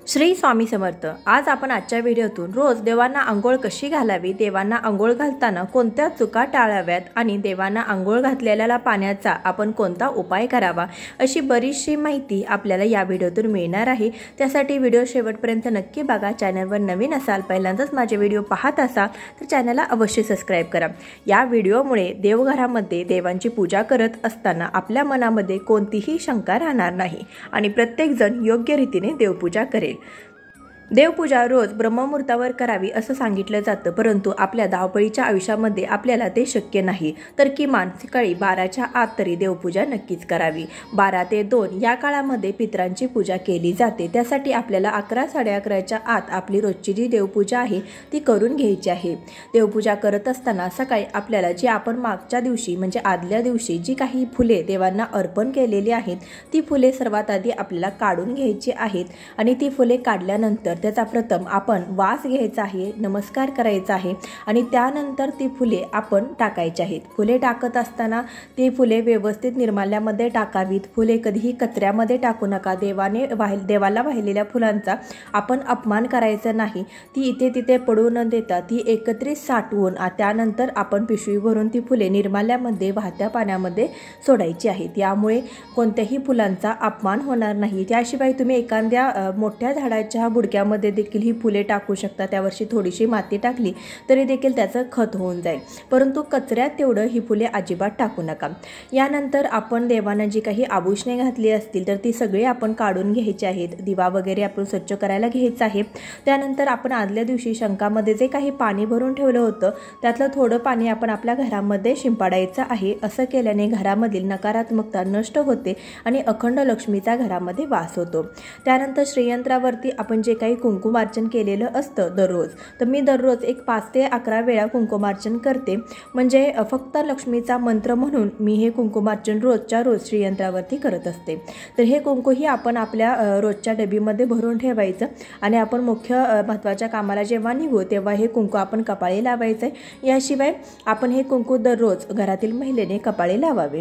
श्री स्वामी समर्थ। आज आपण आजच्या व्हिडिओतून रोज देवांना अंघोळ कशी घालावी, देवांना अंघोळ घालताना कोणत्या चुका टाळाव्यात आणि देवांना अंघोळ घातलेल्या पाण्याचा आपण कोणता उपाय करावा अशी बरीचशी माहिती आपल्याला या व्हिडिओतून मिळणार आहे। त्यासाठी व्हिडिओ शेवटपर्यंत नक्की बघा। चॅनलवर नवीन असाल, पहिल्यांदाच माझे व्हिडिओ पाहत असाल तर चॅनलला अवश्य सबस्क्राइब करा। या व्हिडिओमुळे देवघरामध्ये देवांची पूजा करत असताना आपल्या मनामध्ये कोणतीही शंका राहणार नाही आणि प्रत्येक जण योग्य रीतीने देवपूजा करेल। देवपूजा रोज ब्रह्ममुहूर्तावर करावी असं सांगितलं जातं, परंतु आपल्या धावपळीच्या आयुष्यामध्ये आपल्याला ते शक्य नाही। तर किमान सकाळी 12च्या आत तरी देवपूजा नक्कीच करावी। 12 ते 2 या काळामध्ये पितरांची पूजा केली जाते। त्यासाठी आपल्याला 11 11:30च्या आत आपली रोजची जी देवपूजा आहे ती करून घ्यायची आहे। देवपूजा करत असताना सकाळी आपल्याला जी आपण मागच्या दिवशी म्हणजे आदल्या दिवशी जी काही फुले देवांना अर्पण केलेली आहेत ती फुले सर्वात आधी आपल्याला काढून घ्यायची आहेत आणि ती फुले काढल्यानंतर त्याचा प्रथम आपण वास घ्यायचा आहे, नमस्कार करायचा आहे आणि त्यानंतर ती फुले आपण टाकायची आहेत। फुले टाकत असताना ती फुले व्यवस्थित निर्माल्यामध्ये टाकावीत। फुले कधीही कचऱ्यामध्ये टाकू नका। देवाला वाहिलेल्या फुलांचा आपण अपमान करायचा नाही। ती इथे तिथे पडू न देता ती एकत्रित साठवून त्यानंतर आपण पिशवी भरून ती फुले निर्माल्यामध्ये वाहत्या पाण्यामध्ये सोडायची आहेत। यामुळे कोणत्याही फुलांचा अपमान होणार नाही। त्याशिवाय तुम्ही एखाद्या मोठ्या झाडाच्या बुडक्यामध्ये देखील ही फुले टाकू शकता। त्यावर्षी थोडीशी माती टाकली तरी देखील त्याचं खत होऊन जाईल, परंतु कचऱ्यात तेवढं ही फुले अजिबात टाकू नका। यानंतर आपण देवांना जी काही आभूषणे घातली असतील तर ती सगळी आपण काढून घ्यायची आहेत। दिवा वगैरे आपण स्वच्छ करायला घ्यायचा आहे। त्यानंतर आपण आदल्या दिवशी शंखामध्ये जे काही पाणी भरून ठेवलं होतं त्यातलं थोडं पाणी आपण आपल्या घरामध्ये शिंपडायचं आहे। असं केल्याने घरामधील नकारात्मकता नष्ट होते आणि अखंड लक्ष्मीचा घरामध्ये वास होतो। त्यानंतर श्रीयंत्रावरती आपण जे काही कुंकुमार्चन केलेलं असतं दररोज, तर मी दररोज एक 5 ते 11 वेळा कुंकुमार्चन करते। म्हणजे फक्त लक्ष्मीचा मंत्र म्हणून मी हे कुंकुमार्चन रोजच्या रोज श्रीयंत्रावरती करत असते। तर हे कुंकूही आपण आपल्या रोजच्या डबीमध्ये भरून ठेवायचं आणि आपण मुख्य महत्त्वाच्या कामाला जेव्हा निघू तेव्हा हे कुंकू आपण कपाळी लावायचं आहे। याशिवाय आपण हे कुंकू दररोज घरातील महिलेने कपाळी लावावे।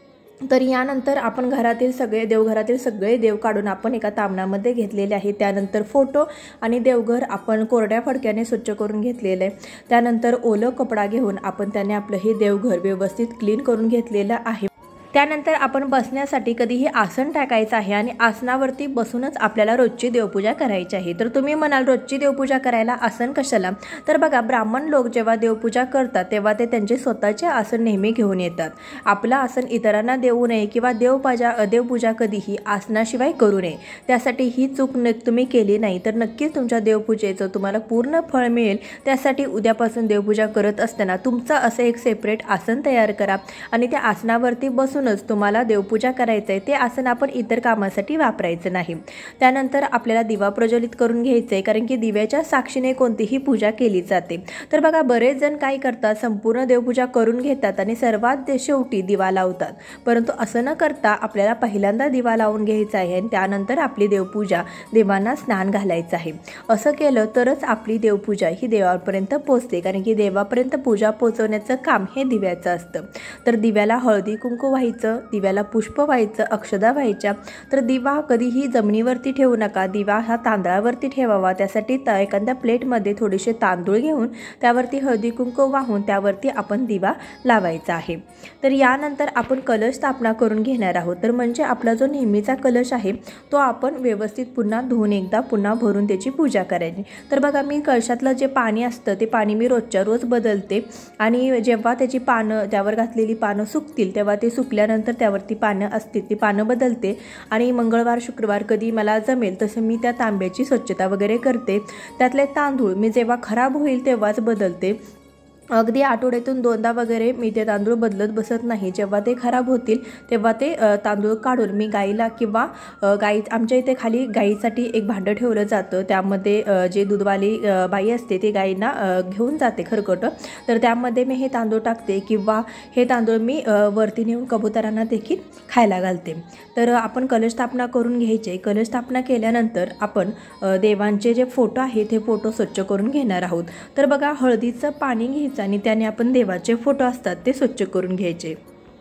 तर यानंतर आपण देवघरातील सगळे देव काढून आपण एका तामणामध्ये घेतलेले आहे। त्यानंतर फोटो आणि देवघर आपण कोरड्या फडक्याने स्वच्छ करून घेतलेलं आहे। त्यानंतर ओलं कपडा घेऊन आपण त्याने आपलं हे देवघर व्यवस्थित क्लीन करून घेतलेलं आहे। त्यानंतर आपण बसण्यासाठी कधीही आसन टाकायचं आहे आणि आसनावरती बसूनच आपल्याला रोजची देवपूजा करायची आहे। तर तुम्ही म्हणाल रोजची देवपूजा करायला आसन कशाला? तर बघा, ब्राह्मण लोक जेव्हा देवपूजा करतात तेव्हा ते त्यांचे स्वतःचे आसन नेहमी घेऊन येतात। आपलं आसन इतरांना देऊ नये किंवा देवपूजा कधीही आसनाशिवाय करू नये। त्यासाठी ही चूक तुम्ही केली नाही तर नक्कीच तुमच्या देवपूजेचं तुम्हाला पूर्ण फळ मिळेल। त्यासाठी उद्यापासून देवपूजा करत असताना तुमचं असं एक सेपरेट आसन तयार करा आणि त्या आसनावरती बसून तुम्हाला देवपूजा करायचं आहे। ते आसन आपण इतर कामासाठी वापरायचं नाही। त्यानंतर आपल्याला दिवा प्रज्वलित करून घ्यायचं आहे, कारण की दिव्याच्या साक्षीने कोणतीही पूजा केली जाते। तर बघा, बरेच जण काय करतात, संपूर्ण देवपूजा करून घेतात आणि सर्वात शेवटी दिवा लावतात, परंतु असं न करता आपल्याला पहिल्यांदा दिवा लावून घ्यायचा आहे आणि त्यानंतर आपली देवपूजा देवांना स्नान घालायचं आहे। असं केलं तरच आपली देवपूजा ही देवापर्यंत पोहोचते, कारण की देवापर्यंत पूजा पोहोचवण्याचं काम हे दिव्याचं असतं। तर दिव्याला हळदी कुंकू व्हायचं, दिव्याला पुष्प व्हायचं, अक्षदा व्हायच्या। तर दिवा कधीही जमिनीवरती ठेवू नका, दिवा हा तांदळावरती ठेवावा। त्यासाठी एखाद्या प्लेटमध्ये थोडेसे तांदूळ घेऊन त्यावरती हळदी कुंकू वाहून त्यावरती आपण दिवा लावायचा आहे। तर यानंतर आपण कलश स्थापना करून घेणार आहोत। तर म्हणजे आपला जो नेहमीचा कलश आहे तो आपण व्यवस्थित पुन्हा धुवून एकदा पुन्हा भरून त्याची पूजा करायची। तर बघा, मी कलशातलं जे पाणी असतं ते पाणी मी रोजच्या रोज बदलते आणि जेव्हा त्याची पानं त्यावर घातलेली पानं सुकतील तेव्हा ते सुकल्यानंतर त्यावरती पानं असतील ती पानं बदलते आणि मंगळवार शुक्रवार कधी मला जमेल तसं मी त्या तांब्याची स्वच्छता वगैरे करते। त्यातले तांदूळ मी जेव्हा खराब होईल तेव्हाच बदलते। अगदी आठवड्यातून 2दा वगैरे मी ते तांदूळ बदलत बसत नाही। जेव्हा ते खराब होतील तेव्हा ते तांदूळ काढून मी गाईला किंवा आमच्या इथे खाली गाईसाठी एक भांडं ठेवलं जातं, त्यामध्ये जे दूधवाली बाई असते ती गाईंना घेऊन जाते खरकटं, तर त्यामध्ये मी हे तांदूळ टाकते किंवा हे तांदूळ मी वरती नेऊन कबुतरांना देखील खायला घालते। तर आपण कलश स्थापना करून घ्यायचे। कलश स्थापना केल्यानंतर आपण देवांचे जे फोटो आहेत हे फोटो स्वच्छ करून घेणार आहोत। तर बघा, हळदीचं पाणी घ्यायचं आणि त्याने आपण देवाचे फोटो असतात ते स्वच्छ करून घ्यायचे।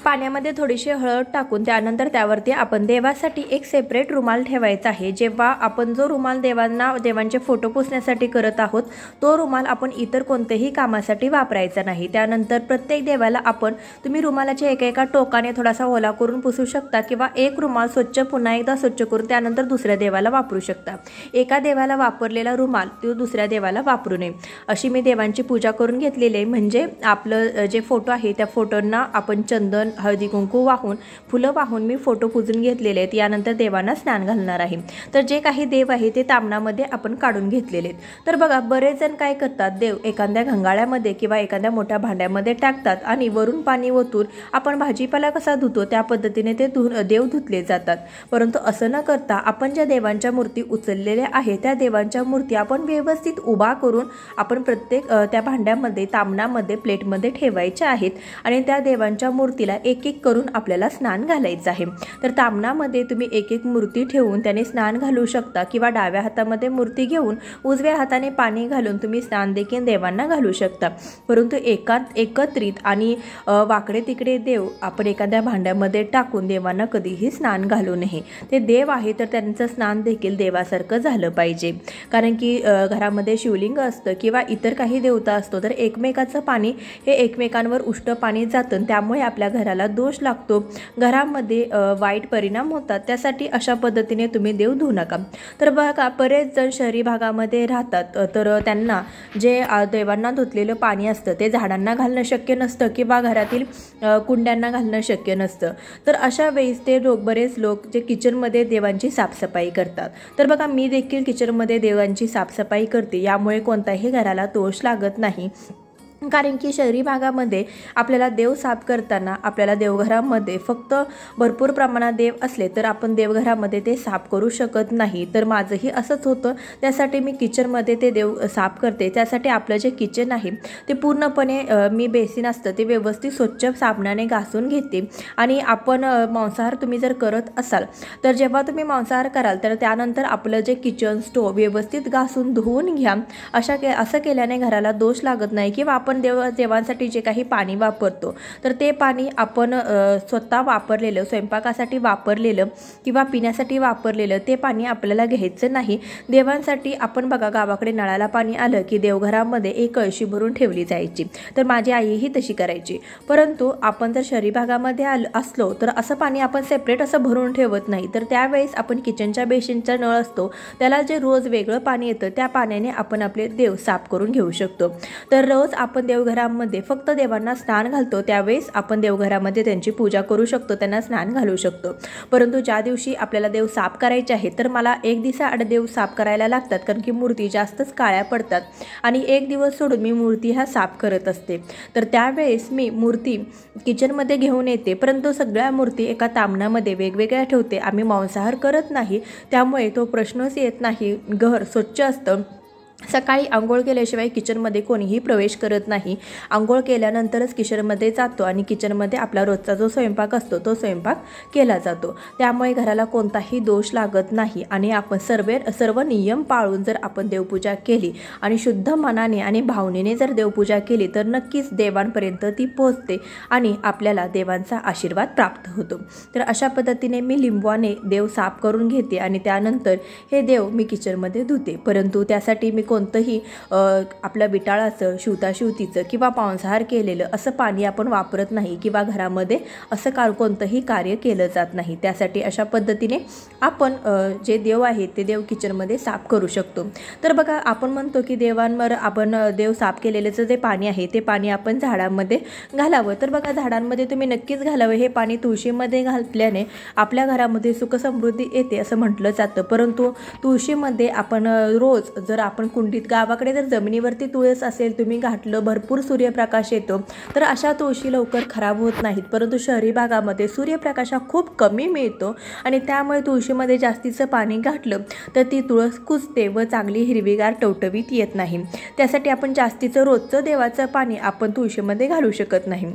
पाण्यामध्ये थोडीशी हळद टाकून त्यानंतर त्यावरती आपण देवासाठी एक सेपरेट रुमाल ठेवायचा आहे। जेव्हा आपण जो रुमाल देवांचे फोटो पुसण्यासाठी करत आहोत तो रुमाल आपण इतर कोणत्याही कामासाठी वापरायचा नाही। त्यानंतर प्रत्येक देवाला तुम्ही रुमालाच्या एका टोकाने थोडासा ओला करून पुसू शकता किंवा एक रुमाल स्वच्छ पुन्हा एकदा स्वच्छ करून त्यानंतर दुसऱ्या देवाला वापरू शकता। एका देवाला वापरलेला रुमाल तो दुसऱ्या देवाला वापरू नये। अशी मी देवांची पूजा करून घेतलेली आहे। म्हणजे आपलं जे फोटो आहे त्या फोटोंना आपण चंदन हळदी कुंकू वाहून फुलं वाहून मी फोटो पुजून घेतलेले आहेत। यानंतर देवांना स्नान घालणार आहे। तर जे काही देव आहे ते तामणामध्ये आपण काढून घेतलेले आहेत। तर बघा बरेच जण काय करतात, देव एखाद्या घंगाळ्यामध्ये किंवा एखाद्या मोठ्या भांड्यामध्ये टाकतात आणि वरून पाणी ओतून आपण भाजीपाला कसा धुतो त्या पद्धतीने ते देव धुतले जातात। परंतु असं न करता आपण ज्या देवांच्या मूर्ती उचललेल्या आहेत त्या देवांच्या मूर्ती आपण व्यवस्थित उभा करून आपण प्रत्येक त्या भांड्यामध्ये तामणामध्ये प्लेटमध्ये ठेवायच्या आहेत आणि त्या देवांच्या मूर्तीला एक एक करून आपल्याला स्नान घालायचं आहे। तर तामणामध्ये तुम्ही एक एक मूर्ती ठेवून त्याने स्नान घालू शकता किंवा डाव्या हातामध्ये मूर्ती घेऊन उजव्या हाताने पाणी घालून तुम्ही स्नान देखील देवांना घालू शकता। परंतु एकत्रित आणि वाकडे तिकडे देव आपण एखाद्या भांड्यामध्ये टाकून देवांना कधीही स्नान घालू नये। ते देव आहे तर त्यांचं स्नान देखील देवासारखं झालं पाहिजे। कारण की घरामध्ये शिवलिंग असतं किंवा इतर काही देवता असतो तर एकमेकाचं पाणी हे एकमेकांवर उष्ट पाणी जातं, त्यामुळे आपल्या घराला दोष लागतो, घरामध्ये वाईट परिणाम होतात। त्यासाठी अशा पद्धतीने तुम्ही देव धुवू नका। तर बघा बरेच जण शहरी भागामध्ये राहतात तर त्यांना जे देवांना धुतलेलं पाणी असतं ते झाडांना घालणं शक्य नसतं किंवा घरातील कुंड्यांना घालणं शक्य नसतं। तर अशा वेळेस ते बरेच लोक जे किचनमध्ये देवांची साफसफाई करतात। तर बघा मी देखील किचनमध्ये देवांची साफसफाई करते, यामुळे कोणताही घराला दोष लागत नाही। कारण की शहरी भागामध्ये आपल्याला देव साफ करताना आपल्याला देवघरामध्ये फक्त भरपूर प्रमाणात देव असले तर आपण देवघरामध्ये ते साफ करू शकत नाही। तर माझंही असंच होतं, त्यासाठी मी किचनमध्ये ते देव साफ करते। त्यासाठी आपलं जे किचन आहे ते पूर्णपणे मी बेसिन असतं ते व्यवस्थित स्वच्छ साबणाने घासून घेते। आणि आपण मांसाहार तुम्ही जर करत असाल तर जेव्हा तुम्ही मांसाहार कराल तर त्यानंतर आपलं जे किचन स्टोव व्यवस्थित घासून धुवून घ्या। असं केल्याने घराला दोष लागत नाही। किंवा आपण देवांसाठी जे काही पाणी वापरतो तर ते पाणी आपण स्वतः वापरलेलं स्वयंपाकासाठी वापरलेलं किंवा पिण्यासाठी वापरलेलं ते पाणी आपल्याला घ्यायचं नाही। देवांसाठी आपण बघा गावाकडे नळाला पाणी आलं की देवघरामध्ये एक कळशी भरून ठेवली जायची, तर माझी आईही तशी करायची। परंतु आपण जर शहरी भागामध्ये असलो तर असं पाणी आपण सेपरेट असं भरून ठेवत नाही। तर त्यावेळेस आपण किचनच्या बेसिनचा नळ असतो त्याला जे रोज वेगळं पाणी येतं त्या पाण्याने आपण आपले देव साफ करून घेऊ शकतो। तर रोज आपण देवघरामध्ये फक्त देवांना स्नान घालतो त्यावेळेस आपण देवघरामध्ये त्यांची पूजा करू शकतो, त्यांना स्नान घालू शकतो। परंतु ज्या दिवशी आपल्याला देव साफ करायचे आहे तर मला एक दिवसाआड देव साफ करायला लागतात, कारण की मूर्ती जास्तच काळ्या पडतात आणि एक दिवस सोडून मी मूर्ती ह्या साफ करत असते। तर त्यावेळेस मी मूर्ती किचनमध्ये घेऊन येते, परंतु सगळ्या मूर्ती एका तामणामध्ये वेगवेगळ्या ठेवते। आम्ही मांसाहार करत नाही त्यामुळे तो प्रश्नच येत नाही। घर स्वच्छ असतं। सकाळी आंघोळ केल्याशिवाय किचनमध्ये कोणीही प्रवेश करत नाही। आंघोळ केल्यानंतरच किचनमध्ये जातो आणि किचनमध्ये आपला रोजचा जो स्वयंपाक असतो तो स्वयंपाक केला जातो। त्यामुळे घराला कोणताही दोष लागत नाही आणि आपण सर्व नियम पाळून जर आपण देवपूजा केली आणि शुद्ध मनाने आणि भावनेने जर देवपूजा केली तर नक्कीच देवांपर्यंत ती पोहोचते आणि आपल्याला देवांचा आशीर्वाद प्राप्त होतो। तर अशा पद्धतीने मी लिंबवाने देव साफ करून घेते आणि त्यानंतर हे देव मी किचनमध्ये धुते। परंतु त्यासाठी मी कोणतंही आपल्या बिटाळाचं शिवताशिवतीचं किंवा मांसाहार केलेलं असं पाणी आपण वापरत नाही किंवा घरामध्ये असं कोणतंही कार्य केलं जात नाही। त्यासाठी अशा पद्धतीने आपण जे देव आहेत ते देव किचनमध्ये साफ करू शकतो। तर बघा आपण म्हणतो की देवांवर आपण देव साफ केलेलं जे पाणी आहे ते पाणी आपण झाडांमध्ये घालावं। तर बघा झाडांमध्ये तुम्ही नक्कीच घालावं। हे पाणी तुळशीमध्ये घातल्याने आपल्या घरामध्ये सुख समृद्धी येते असं म्हटलं जातं। परंतु तुळशीमध्ये आपण रोज जर आपण कुंडीत गावाकडे जर जमिनीवरती तुळस असेल तुम्ही घातलं भरपूर सूर्यप्रकाश येतो तर अशा तुळशी लवकर खराब होत नाहीत। परंतु शहरी भागामध्ये सूर्यप्रकाश खूप कमी मिळतो आणि त्यामुळे तुळशीमध्ये जास्तीचं पाणी घातलं तर ती तुळस कुजते व चांगली हिरवीगार टवटवीत येत नाही। त्यासाठी आपण जास्तीचं रोजचं देवाचं पाणी आपण तुळशीमध्ये घालू शकत नाही।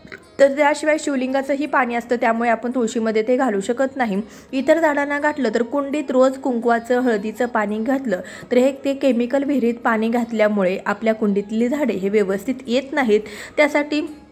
तर त्याशिवाय शिवलिंगाचंही पाणी असतं त्यामुळे आपण तुळशीमध्ये ते घालू शकत नाही। इतर झाडांना घातलं तर कुंडीत रोज कुंकवाचं हळदीचं पाणी घातलं तर हे ते केमिकल विहिरीत पाणी घातल्यामुळे आपल्या कुंडीतली झाडे हे व्यवस्थित येत नाहीत। त्यासाठी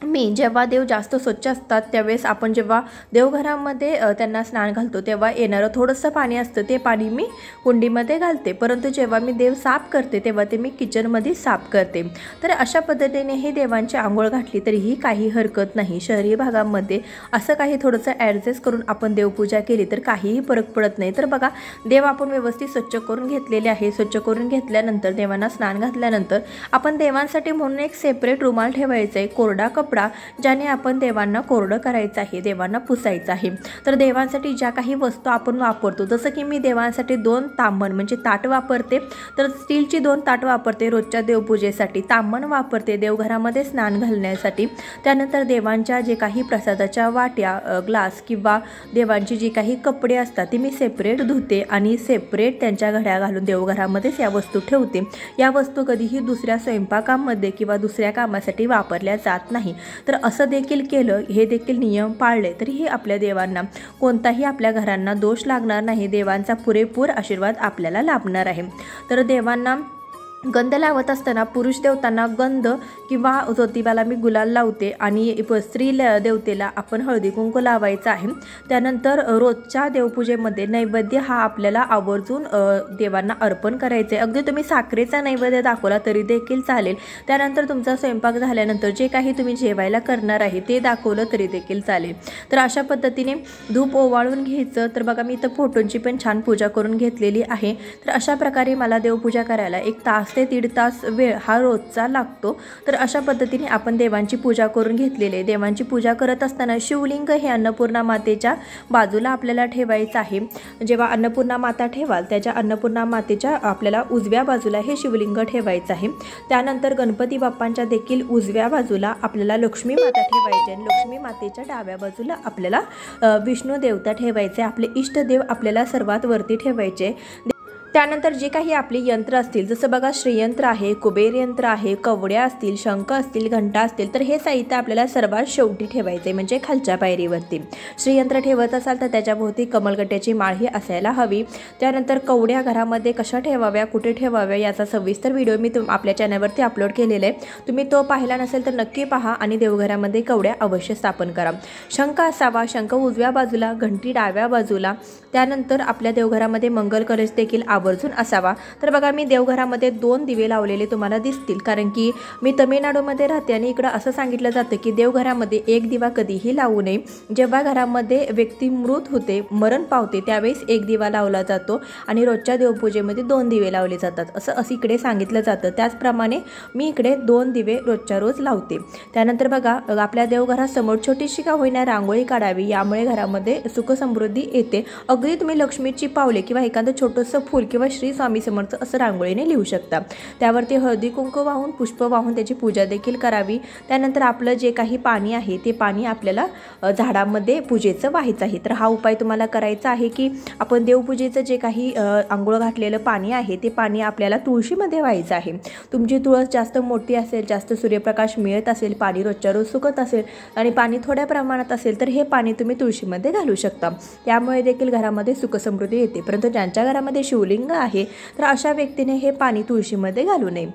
मी जेव्हा देव जास्त स्वच्छ असतात त्यावेळेस आपण जेव्हा देवघरामध्ये त्यांना स्नान घालतो तेव्हा येणारं थोडंसं पाणी असतं ते पाणी मी कुंडीमध्ये घालते, परंतु जेव्हा मी देव साफ करते तेव्हा ते मी किचनमध्ये साफ करते। तर अशा पद्धतीने हे देवांची आंघोळ घातली तरीही काही हरकत नाही। शहरी भागामध्ये असं काही थोडंसं ॲडजस्ट करून आपण देवपूजा केली तर काहीही फरक पडत नाही। तर बघा, देव आपण व्यवस्थित स्वच्छ करून घेतलेले आहे। स्वच्छ करून घेतल्यानंतर देवांना स्नान घातल्यानंतर आपण देवांसाठी म्हणून एक सेपरेट रुमाल ठेवायचा आहे, कोरडा कपडा, ज्याने आपण देवांना कोरडं करायचं आहे, देवांना पुसायचं आहे। तर देवांसाठी ज्या काही वस्तू आपण वापरतो, जसं की मी देवांसाठी 2 तांबण म्हणजे ताट वापरते, तर स्टीलची 2 ताट वापरते रोजच्या देवपूजेसाठी, तांबण वापरते देवघरामध्ये स्नान घालण्यासाठी। त्यानंतर देवांच्या जे काही प्रसादाच्या वाट्या, ग्लास किंवा देवांची जी काही कपडे असतात ती मी सेपरेट धुते आणि सेपरेट त्यांच्या घड्या घालून देवघरामध्येच या वस्तू ठेवते। या वस्तू कधीही दुसऱ्या स्वयंपाकामध्ये किंवा दुसऱ्या कामासाठी वापरल्या जात नाही। तर असं देखील केलं, हे देखील नियम पाळले तरीही आपल्या देवांना कोणताही आपल्या घरांना दोष लागणार नाही, देवांचा पुरेपूर आशीर्वाद आपल्याला लाभणार आहे। तर देवांना गंध लावत असताना पुरुष देवतांना गंध किंवा ज्योतिबाला मी गुलाल लावते आणि स्त्री देवतेला आपण हळदी कुंकू लावायचं आहे। त्यानंतर रोजच्या देवपूजेमध्ये नैवेद्य हा आपल्याला आवर्जून देवांना अर्पण करायचे। अगदी तुम्ही साखरेचा नैवेद्य दाखवला तरी देखील चालेल। त्यानंतर तुमचा स्वयंपाक झाल्यानंतर जे काही तुम्ही जेवायला करणार आहे ते दाखवलं तरी देखील चालेल। तर अशा पद्धतीने धूप ओवाळून घ्यायचं। तर बघा, मी इथं फोटोंची पण छान पूजा करून घेतलेली आहे। तर अशा प्रकारे मला देवपूजा करायला 1 तास ते 1.5 तास वेळ हा रोजचा लागतो। तर अशा पद्धतीने आपण देवांची पूजा करून घेतलेली आहे। देवांची पूजा करत असताना शिवलिंग हे अन्नपूर्णा मातेच्या बाजूला आपल्याला ठेवायचं आहे। जेव्हा अन्नपूर्णा माता ठेवाल त्याच्या अन्नपूर्णा मातेच्या आपल्याला उजव्या बाजूला हे शिवलिंग ठेवायचं आहे। त्यानंतर गणपती बाप्पांच्या देखील उजव्या बाजूला आपल्याला लक्ष्मी माता ठेवायची आणि लक्ष्मी मातेच्या डाव्या बाजूला आपल्याला विष्णू देवता ठेवायचे, आपले इष्टदेव आपल्याला सर्वात वरती ठेवायचे। त्यानंतर जे काही आपली यंत्र असतील, जसं बघा श्रीयंत्र आहे, कुबेर यंत्र आहे, कवड्या असतील, शंख असतील, घंटा असतील, तर हे साहित्य आपल्याला सर्वात शेवटी ठेवायचे म्हणजे खालच्या पायरीवरती। श्रीयंत्र ठेवत असाल तर त्याच्याभोवती कमलगट्ट्याची माळ ही असायला हवी। त्यानंतर कवड्या घरामध्ये कशा ठेवाव्या, कुठे ठेवाव्या याचा सविस्तर व्हिडिओ मी आपल्या चॅनलवरती अपलोड केलेला आहे, तुम्ही तो पाहिला नसेल तर नक्की पहा आणि देवघरामध्ये कवड्या अवश्य स्थापन करा। शंख असावा, शंख उजव्या बाजूला, घंटी डाव्या बाजूला। त्यानंतर आपल्या देवघरामध्ये मंगल कलश देखील आवर्जून असावा। तर बघा, मी देवघरामध्ये 2 दिवे लावलेले तुम्हाला दिसतील, कारण की मी तमिळनाडूमध्ये राहते आणि इकडं असं सांगितलं जातं की देवघरामध्ये 1 दिवा कधीही लावू नये। जेव्हा घरामध्ये व्यक्ती मृत होते, मरण पावते, त्यावेळेस 1 दिवा लावला जातो आणि रोजच्या देवपूजेमध्ये 2 दिवे लावले जातात, असं इकडे सांगितलं जातं। त्याचप्रमाणे मी इकडे 2 दिवे रोजच्या रोज लावते। त्यानंतर बघा, आपल्या देवघरासमोर छोटीशी का होईना रांगोळी काढावी, यामुळे घरामध्ये सुख समृद्धी येते। अगदी तुम्ही लक्ष्मीची पावले किंवा एखादं छोटंसं फूल किंवा श्री स्वामी समर्थ असं रांगोळीने लिहू शकता। त्यावरती हळदी कुंकू वाहून, पुष्प वाहून त्याची पूजा देखील करावी। त्यानंतर आपलं जे काही पाणी आहे ते पाणी आपल्याला झाडामध्ये पूजेचं व्हायचं आहे। तर हा उपाय तुम्हाला करायचा आहे की आपण देवपूजेचं जे काही आंघोळ घातलेलं पाणी आहे ते पाणी आपल्याला तुळशीमध्ये व्हायचं आहे। तुमची तुळस जास्त मोठी असेल, जास्त सूर्यप्रकाश मिळत असेल, पाणी रोजच्या रोज सुकत असेल आणि पाणी थोड्या प्रमाणात असेल तर हे पाणी तुम्ही तुळशीमध्ये घालू शकता, त्यामुळे देखील घरामध्ये सुखसमृद्धी येते। परंतु ज्यांच्या घरामध्ये शिवलिंग आहे तर अशा व्यक्तीने हे पाणी तुळशीमध्ये घालू नये।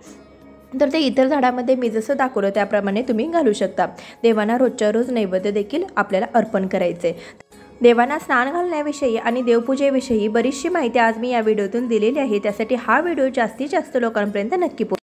तर ते इतर झाडामध्ये मी जसं दाखवलं त्याप्रमाणे तुम्ही घालू शकता। देवांना रोजच्या रोज नैवेद्य देखील आपल्याला अर्पण करायचे। देवांना स्नान घालण्याविषयी आणि देवपूजेविषयी बरीचशी माहिती आज मी या व्हिडिओतून दिलेली आहे, त्यासाठी हा व्हिडिओ जास्तीत जास्त लोकांपर्यंत नक्की